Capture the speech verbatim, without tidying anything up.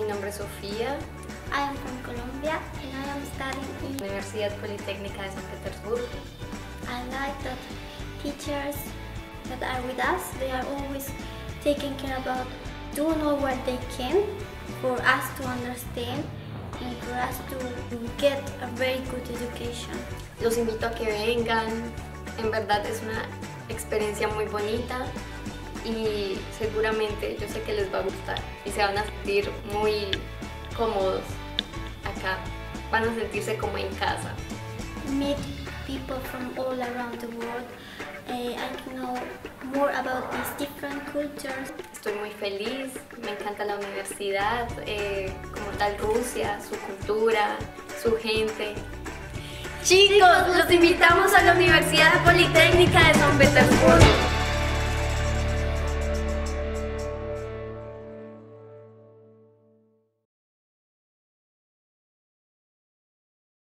Mi nombre es Sofía. I am from Colombia and I am studying in la Universidad Politécnica de San Petersburgo. I like that teachers that are with us, they are always taking care about doing all what they can for us to understand and for us to get a very good education. Los invito a que vengan, en verdad es una experiencia muy bonita y seguramente yo sé que les va a gustar y se van a sentir muy cómodos acá, van a sentirse como en casa. Meet people from all around the world. Uh, I know more about these different cultures. Estoy muy feliz, me encanta la universidad, eh, como tal Rusia, su cultura, su gente. Chicos, los invitamos a la Universidad Politécnica de San Petersburgo.